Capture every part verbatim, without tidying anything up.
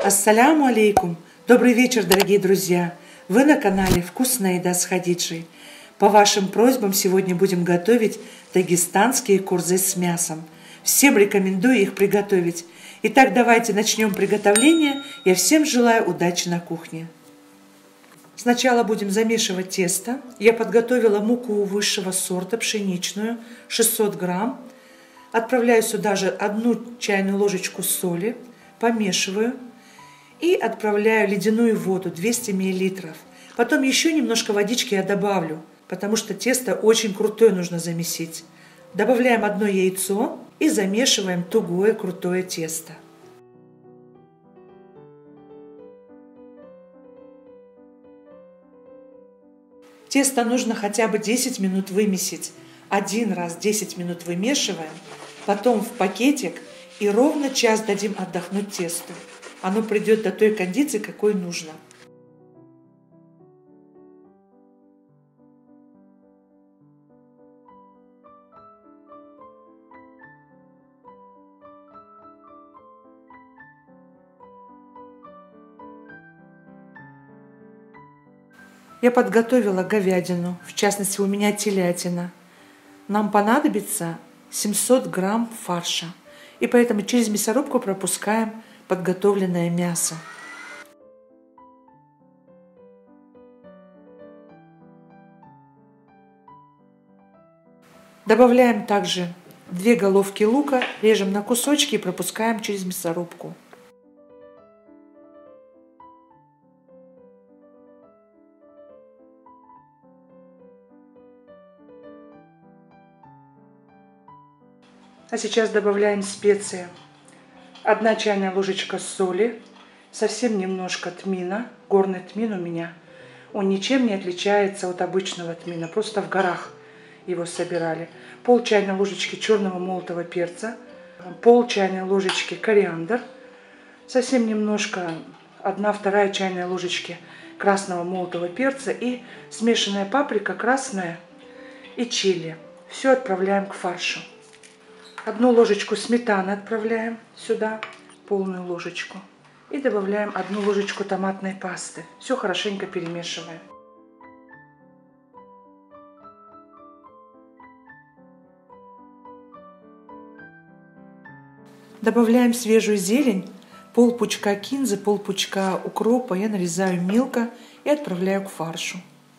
Ассаляму алейкум! Добрый вечер, дорогие друзья! Вы на канале «Вкусная еда с Хадиджей». По вашим просьбам сегодня будем готовить дагестанские курзы с мясом. Всем рекомендую их приготовить. Итак, давайте начнем приготовление. Я всем желаю удачи на кухне. Сначала будем замешивать тесто. Я подготовила муку высшего сорта, пшеничную, шестьсот грамм. Отправляю сюда же одну чайную ложечку соли, помешиваю. И отправляю ледяную воду, двести миллилитров. Потом еще немножко водички я добавлю, потому что тесто очень крутое нужно замесить. Добавляем одно яйцо и замешиваем тугое крутое тесто. Тесто нужно хотя бы десять минут вымесить. Один раз десять минут вымешиваем, потом в пакетик и ровно час дадим отдохнуть тесту. Оно придет до той кондиции, какой нужно. Я подготовила говядину, в частности у меня телятина. Нам понадобится семьсот грамм фарша, и поэтому через мясорубку пропускаем подготовленное мясо. Добавляем также две головки лука, режем на кусочки и пропускаем через мясорубку. А сейчас добавляем специи. Одна чайная ложечка соли, совсем немножко тмина, горный тмин у меня. Он ничем не отличается от обычного тмина, просто в горах его собирали. Пол чайной ложечки черного молотого перца, пол чайной ложечки кориандр, совсем немножко, одна-вторая чайная ложечки красного молотого перца и смешанная паприка красная и чили. Все отправляем к фаршу. Одну ложечку сметаны отправляем сюда, полную ложечку. И добавляем одну ложечку томатной пасты. Все хорошенько перемешиваем. Добавляем свежую зелень, пол пучка кинзы, пол пучка укропа. Я нарезаю мелко и отправляю к фаршу.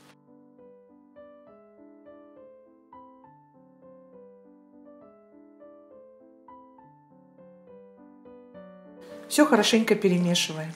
Все хорошенько перемешиваем.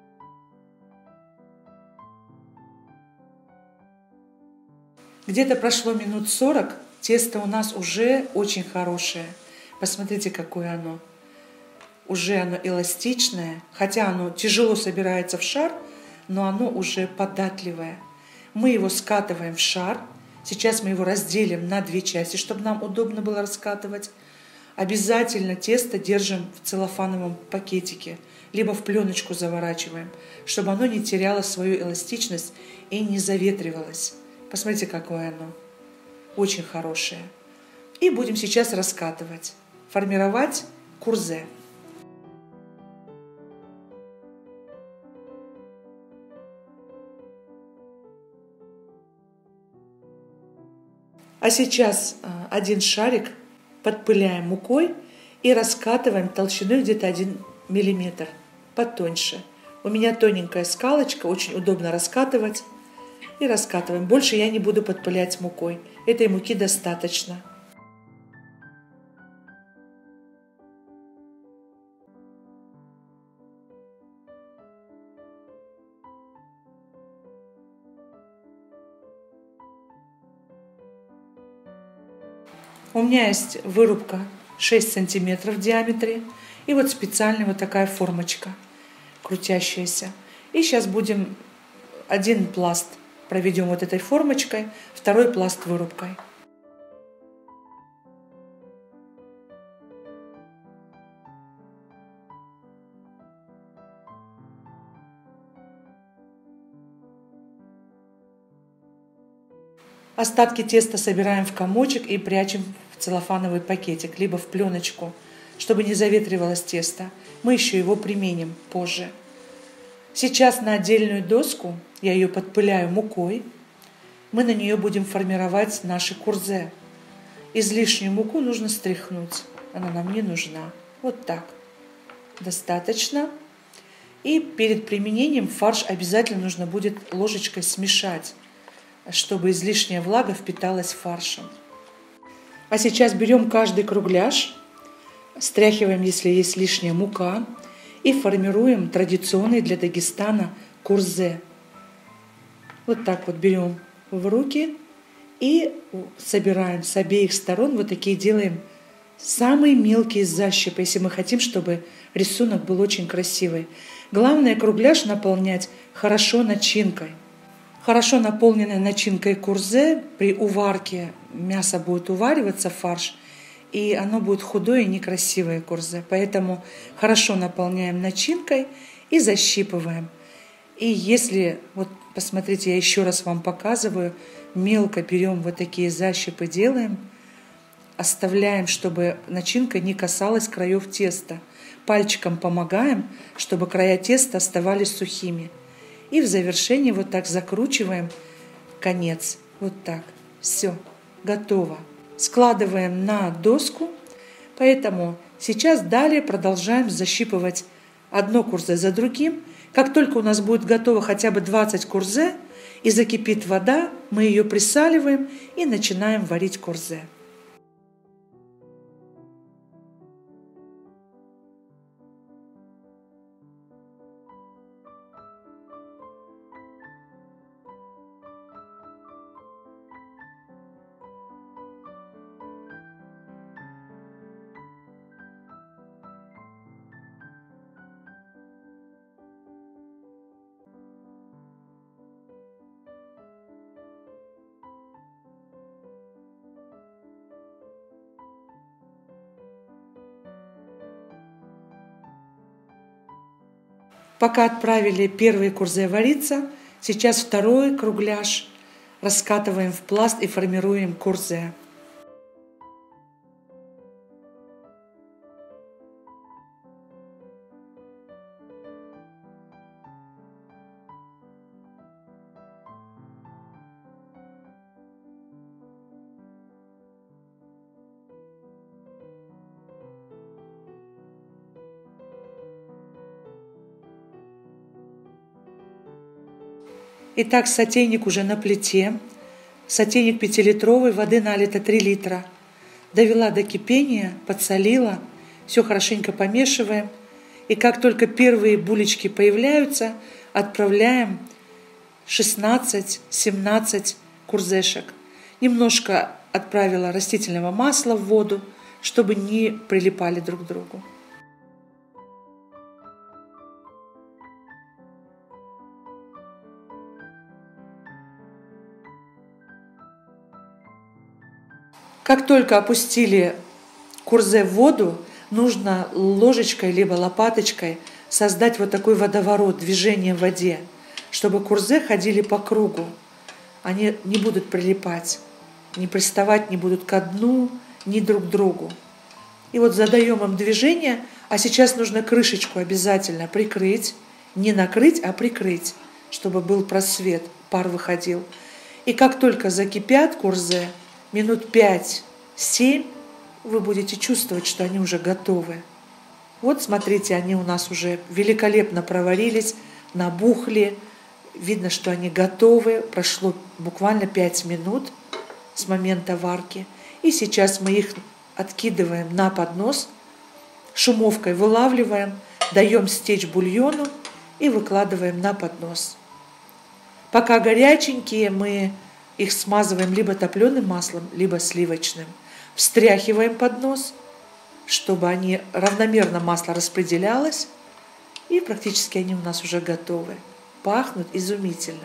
Где-то прошло минут сорок. Тесто у нас уже очень хорошее. Посмотрите, какое оно. Уже оно эластичное. Хотя оно тяжело собирается в шар, но оно уже податливое. Мы его скатываем в шар. Сейчас мы его разделим на две части, чтобы нам удобно было раскатывать. Обязательно тесто держим в целлофановом пакетике, либо в пленочку заворачиваем, чтобы оно не теряло свою эластичность и не заветривалось. Посмотрите, какое оно. Очень хорошее. И будем сейчас раскатывать, формировать курзе. А сейчас один шарик подпыляем мукой и раскатываем толщиной где-то один миллиметр, потоньше. У меня тоненькая скалочка, очень удобно раскатывать. И раскатываем. Больше я не буду подпылять мукой. Этой муки достаточно. У меня есть вырубка шесть сантиметров в диаметре. И вот специальная вот такая формочка, крутящаяся. И сейчас будем один пласт проведем вот этой формочкой, второй пласт вырубкой. Остатки теста собираем в комочек и прячем в целлофановый пакетик, либо в пленочку, чтобы не заветривалось тесто. Мы еще его применим позже. Сейчас на отдельную доску, я ее подпыляю мукой, мы на нее будем формировать наши курзе. Излишнюю муку нужно стряхнуть, она нам не нужна. Вот так. Достаточно. И перед применением фарш обязательно нужно будет ложечкой смешать, чтобы излишняя влага впиталась фаршем. А сейчас берем каждый кругляш, стряхиваем, если есть лишняя мука, и формируем традиционный для Дагестана курзе. Вот так вот берем в руки и собираем с обеих сторон, вот такие делаем самые мелкие защипы, если мы хотим, чтобы рисунок был очень красивый. Главное кругляш наполнять хорошо начинкой. Хорошо наполненной начинкой курзе при уварке мясо будет увариваться, фарш, и оно будет худое и некрасивое курзе. Поэтому хорошо наполняем начинкой и защипываем. И если, вот посмотрите, я еще раз вам показываю, мелко берем вот такие защипы, делаем, оставляем, чтобы начинка не касалась краев теста. Пальчиком помогаем, чтобы края теста оставались сухими. И в завершении вот так закручиваем конец. Вот так. Все, готово. Складываем на доску. Поэтому сейчас далее продолжаем защипывать одно курзе за другим. Как только у нас будет готово хотя бы двадцать курзе и закипит вода, мы ее присаливаем и начинаем варить курзе. Пока отправили первый курзе вариться, сейчас второй кругляш раскатываем в пласт и формируем курзе. Итак, сотейник уже на плите. Сотейник пятилитровый, воды налито три литра. Довела до кипения, подсолила. Все хорошенько помешиваем. И как только первые булечки появляются, отправляем шестнадцать-семнадцать курзешек. Немножко отправила растительного масла в воду, чтобы не прилипали друг к другу. Как только опустили курзе в воду, нужно ложечкой либо лопаточкой создать вот такой водоворот, движение в воде, чтобы курзе ходили по кругу. Они не будут прилипать, не приставать не будут ко дну, ни друг к другу. И вот задаем им движение, а сейчас нужно крышечку обязательно прикрыть, не накрыть, а прикрыть, чтобы был просвет, пар выходил. И как только закипят курзе, минут пять-семь вы будете чувствовать, что они уже готовы. Вот смотрите, они у нас уже великолепно проварились, набухли. Видно, что они готовы. Прошло буквально пять минут с момента варки. И сейчас мы их откидываем на поднос, шумовкой вылавливаем, даем стечь бульону и выкладываем на поднос. Пока горяченькие, мы их смазываем либо топленым маслом, либо сливочным. Встряхиваем поднос, чтобы они равномерно масло распределялось. И практически они у нас уже готовы. Пахнут изумительно.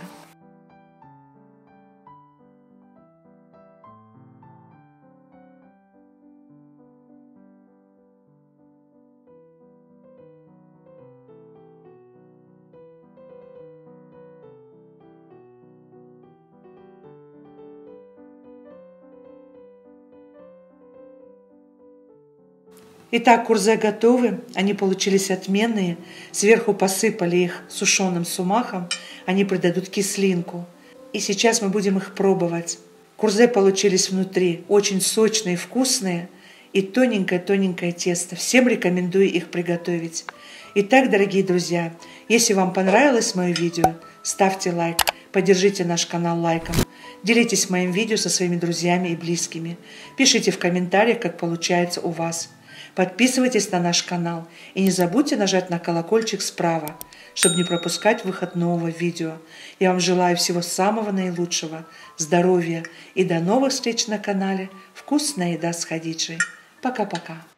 Итак, курзе готовы, они получились отменные. Сверху посыпали их сушеным сумахом, они придадут кислинку. И сейчас мы будем их пробовать. Курзе получились внутри очень сочные, вкусные и тоненькое-тоненькое тесто. Всем рекомендую их приготовить. Итак, дорогие друзья, если вам понравилось мое видео, ставьте лайк, поддержите наш канал лайком, делитесь моим видео со своими друзьями и близкими, пишите в комментариях, как получается у вас. Подписывайтесь на наш канал и не забудьте нажать на колокольчик справа, чтобы не пропускать выход нового видео. Я вам желаю всего самого наилучшего, здоровья и до новых встреч на канале «Вкусная еда с Хадиджей». Пока-пока.